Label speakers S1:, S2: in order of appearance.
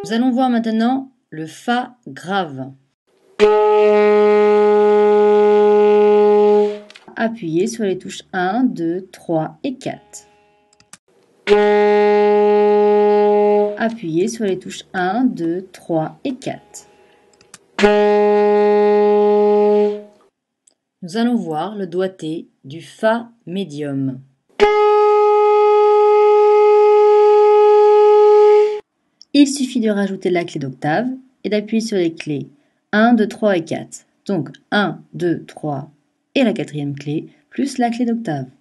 S1: Nous allons voir maintenant le Fa grave. Appuyez sur les touches 1, 2, 3 et 4. Appuyez sur les touches 1, 2, 3 et 4. Nous allons voir le doigté du Fa médium. Il suffit de rajouter la clé d'octave et d'appuyer sur les clés 1, 2, 3 et 4. Donc 1, 2, 3 et la quatrième clé, plus la clé d'octave.